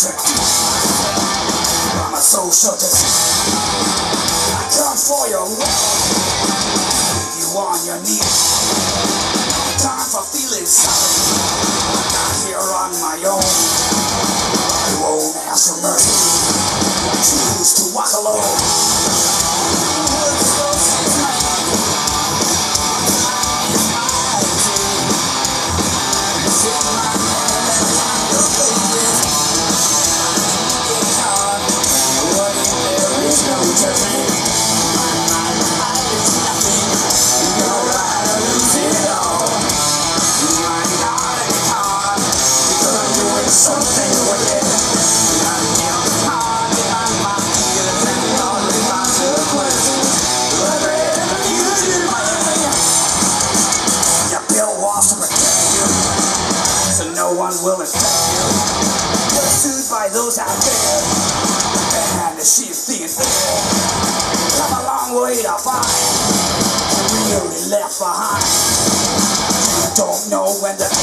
trick. I'm a social disease. I come for your love. Leave you on your knees. No time for feeling sorry. I'm not here on my own. I won't ask for mercy. I choose to walk alone. No one will infect you. Pursued by those out there, and the sheep the air. Come a long way to find, really left behind. You don't know when to